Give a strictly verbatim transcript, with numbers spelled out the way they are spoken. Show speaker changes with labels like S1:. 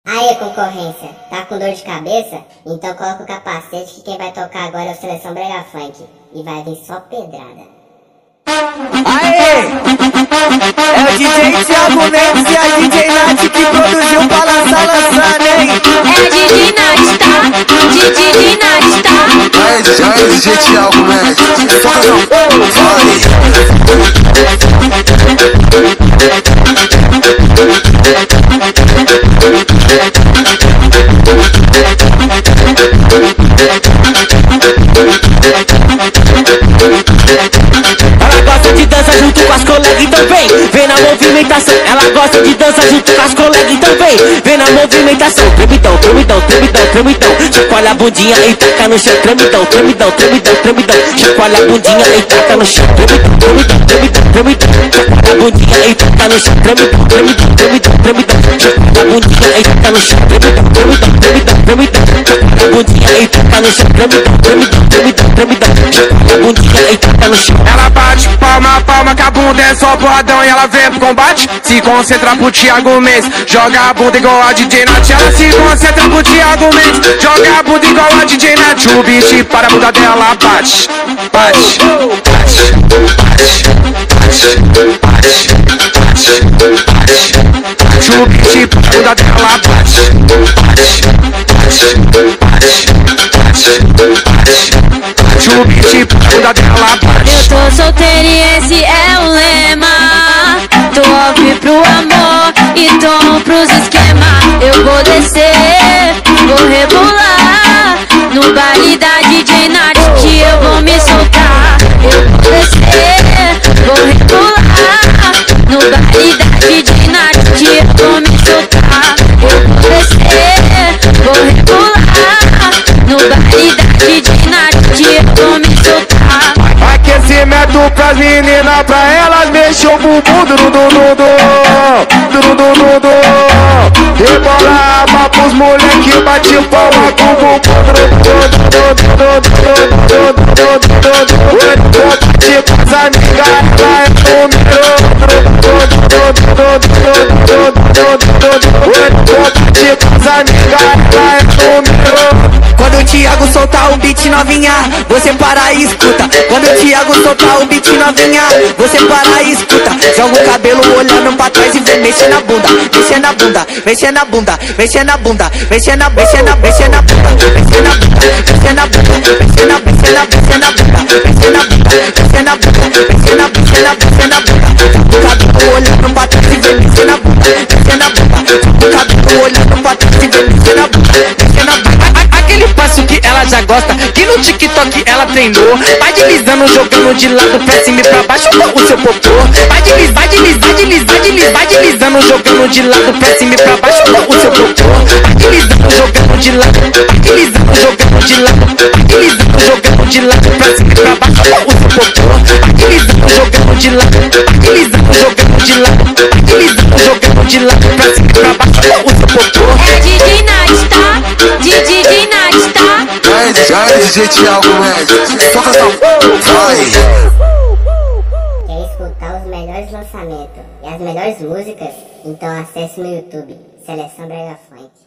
S1: Aí, concorrência, tá com dor de cabeça? Então coloca o capacete que quem vai tocar agora é o Seleção Brega Funk. E vai vir só pedrada.
S2: Aê! É o D J Thiago Mendes e a D J Nath que produziu pra lançar lançando, hein?
S3: É D J Nath, tá? D J Nath, tá?
S4: Aí, já é D J Thiago Mendes. Toca não,
S2: Ela gosta de dança junto com as colegas, então vem, vem na movimentação. Ela gosta de dança junto com as colegas, então vem, vem na movimentação. Tremidão, tremidão, tremidão, tremidão. Chacoalha a bundinha e taca no chão. Tremidão, tremidão, tremidão, tremidão. Chacoalha a bundinha e taca no chão. Tremidão, tremidão, tremidão, tremidão. Chacoalha a bundinha e taca no chão. Tremidão, tremidão, tremidão, tremidão. Chacoalha a bundinha e taca no chão. Tremidão, tremidão, tremidão, tremidão. Chacoalha a bundinha e taca no chão. Tremidão, tremidão, tremidão, tremidão. Chacoalha a bundinha e taca no chão.
S5: Ela bate palma a palma, que a bunda é só porradão e ela vem pro combate. Se concentra pro Thiago Mendes, joga a bunda igual a D J Nath. Ela se concentra pro Thiago Mendes, joga a bunda igual a D J Nath. O bicho para a bunda dela bate, bate, bate, bate, bate, bate, bate, bate, bate. O bicho para a bunda dela bate, bate, bate, bate, bate, bate. O bicho para a bunda dela bate.
S3: Eu tô solteira e esse é o lema. Tô off pro amor e tô on pros esquema. Eu vou descer, vou rebolar no baile da D J Nath, que eu vou me soltar. Eu vou descer, vou rebolar no baile da D J Nath, que eu vou me soltar. Eu vou descer, vou rebolar no baile da D J Nath, que eu vou me soltar.
S5: Aquecimento pras meninas, pra elas mexer o bumbum, du du du du du du du du. Rebola a pros moleque, bate palma com o bumbum, du du du du du du du. Vou bate pras amigas, ela é número, du du du du du du du. Vou bate pras amigas, ela é número.
S2: Quando o Thiago soltar o beat novinha, você para e escuta. Quando o Thiago soltar o beat novinha, você para e escuta. Joga o cabelo olhando pra trás e vem mexer na bunda, mexer na bunda, mexer na bunda, mexer na bunda, mexer na, mexer na, mexer na bunda, mexer na bunda, mexer na bunda, mexer na, mexer na, mexer na bunda, mexer na bunda, mexer na bunda, mexer na, mexer na, mexer na bunda. Joga o cabelo olhando pra trás e vem mexer na bunda, mexer na bunda. Joga o cabelo olhando pra trás e vem mexer na bunda, mexer na bunda.
S5: Aquele passo que ela já gosta, que no TikTok ela treinou. Vai deslizando, jogando de lado pra cima e pra baixo com o seu popô. Vai deslizar, vai deslizar, vai deslizar, deslizar, vai deslizando, jogando de lado pra cima e pra baixo com o seu popô. Vai deslizando, jogando de lado, vai deslizando, jogando de lado, vai deslizando, jogando de lado pra cima e pra baixo com o seu popô. Vai deslizando, jogando de lado, vai deslizando, jogando de lado, vai deslizando, jogando de lado pra cima e pra baixo com o seu popô.
S3: É D J Nath, tá? D J Nath, tá?
S4: aí, já é D J Thiago Mendes. Toca não, vai.
S1: Quer escutar os melhores lançamentos e as melhores músicas? Então acesse no YouTube, Seleção Brega Funk.